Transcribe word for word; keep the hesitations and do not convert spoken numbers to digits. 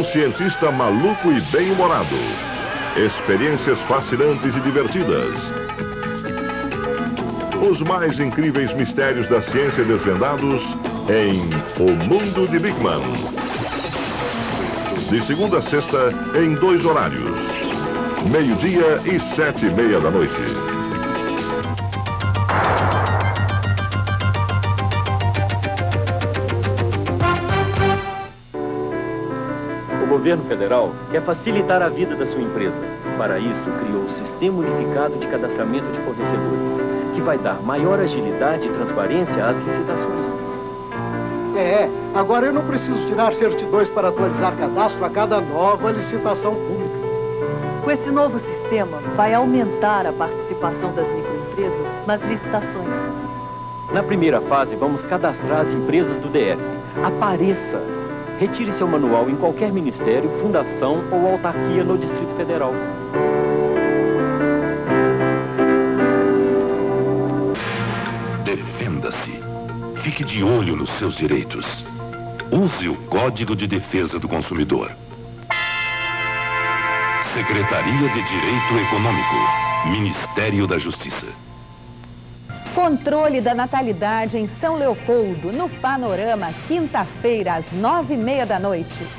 cientista maluco e bem-humorado. Experiências fascinantes e divertidas. Os mais incríveis mistérios da ciência desvendados em O Mundo de Big Man. De segunda a sexta, em dois horários. Meio-dia e sete e meia da noite. O governo federal quer facilitar a vida da sua empresa. Para isso, criou o Sistema Unificado de Cadastramento de Fornecedores, que vai dar maior agilidade e transparência às licitações. É, agora eu não preciso tirar certidões para atualizar cadastro a cada nova licitação pública. Com esse novo sistema, vai aumentar a participação das microempresas nas licitações. Na primeira fase, vamos cadastrar as empresas do D F. Apareça! Retire seu manual em qualquer ministério, fundação ou autarquia no Distrito Federal. Defenda-se. Fique de olho nos seus direitos. Use o Código de Defesa do Consumidor. Secretaria de Direito Econômico. Ministério da Justiça. Controle da natalidade em São Leopoldo, no Panorama, quinta-feira, às nove e meia da noite.